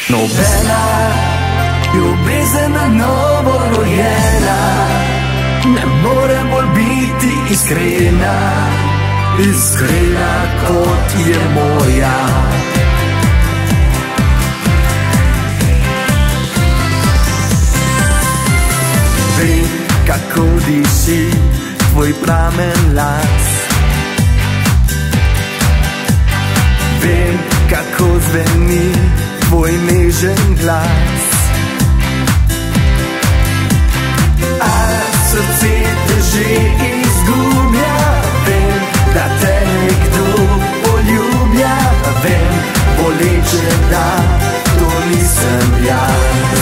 Nobena ljubezen novo rojena ne more bolj biti iskrena, iskrena kot je moja. Vem, kako diši tvoj pramen las, vem, kako zveni tvoj nežen glas, a srce te že izgublja. Vem, da te nekdo poljublja, vem, boleče, da to nisem jaz.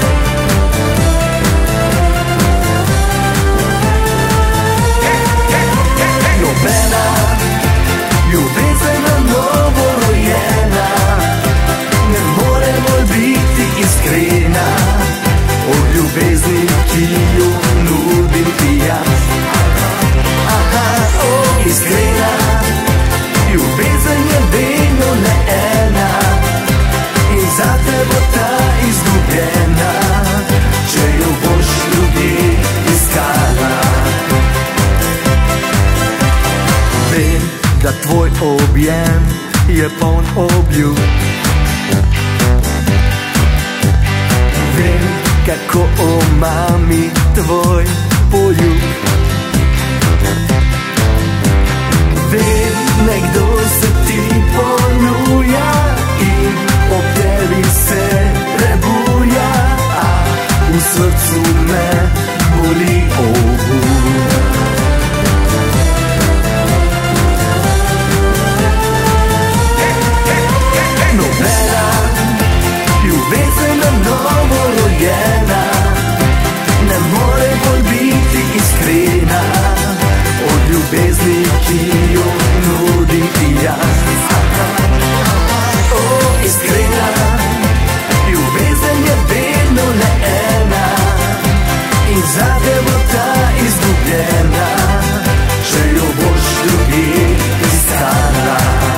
Nobena ljubezen novo rojena ne more bolj biti iskrena od ljubezni, ki jo nudim ti jaz. Iskrena ljubezen je vedno le ena in zate bo ta izgubljena, če jo boš ljubje iskala. Vem, da tvoj objem je poln obljub, vem, kako omami tvoj poljub. Vem, nekdo se ti ponuja in ob tebi se prebuja, a v srcu me boli obud. Nobena ljubezen novo rojena ne more bolj biti iskrena od ljubezni, ki jo nudim ti jaz. Iskrena ljubezen je vedno le ena in zate bo ta izgubljena, če jo boš ljubje iskala.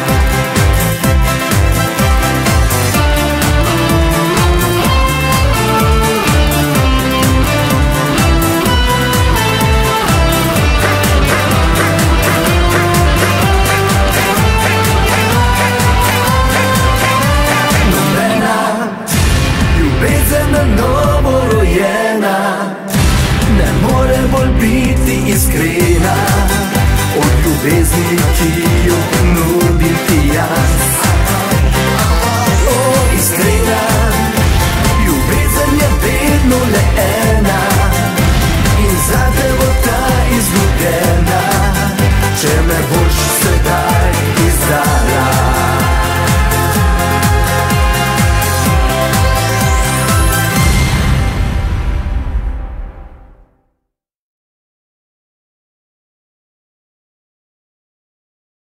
Novo rojena ne more bolj biti iskrena od ljubezni, ki